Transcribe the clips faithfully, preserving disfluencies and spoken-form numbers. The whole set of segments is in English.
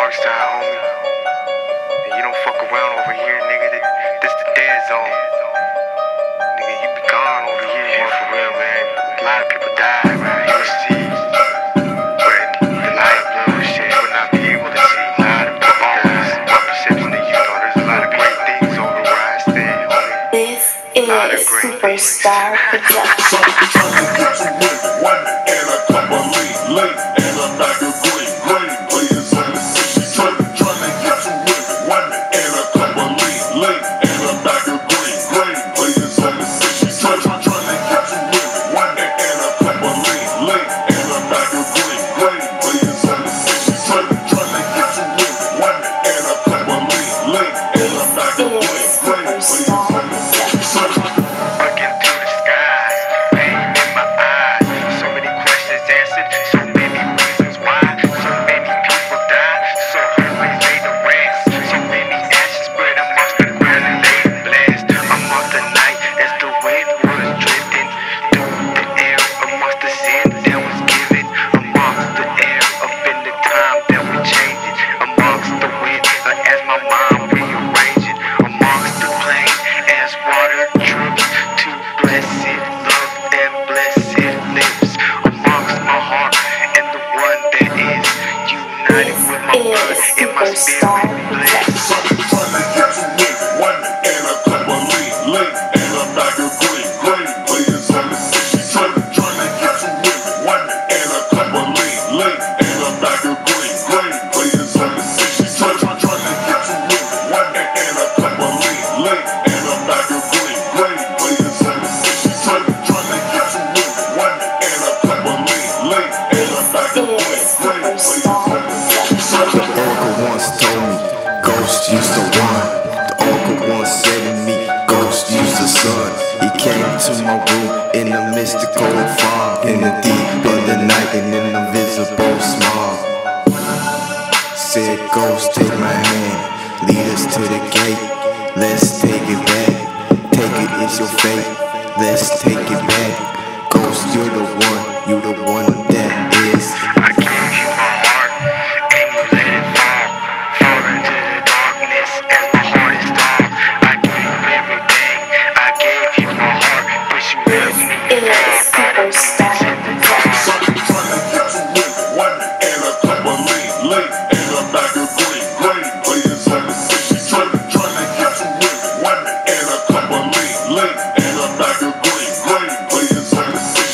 dog style, homie. And you don't fuck around over here, nigga. This the dead zone. Nigga, you be gone over here, man, for real, man. A lot of people die around here, see. But the light blue shit would not be able to see. A lot of people always, my perception of you know, there's a lot of great things over where I stand, homie. This is Superstar Production. Superstar used to one. The oracle once said to me, Ghost used the sun. He came to my room in a mystical fog, in the deep of the night and in invisible smog. Said, Ghost, take my hand, lead us to the gate. Let's take it back. Take it is your fate. Let's take it back. Ghost, you're the one. You're the one that is. I gave you my heart, and you let it fall. Fall into the darkness as my heart is dark. I gave you everything, I gave you my heart, but you left me. It is Superstar Production.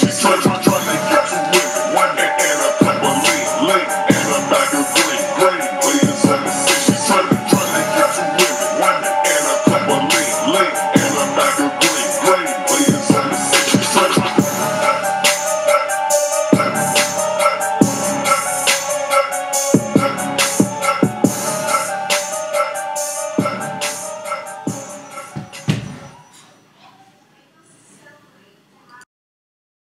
Great.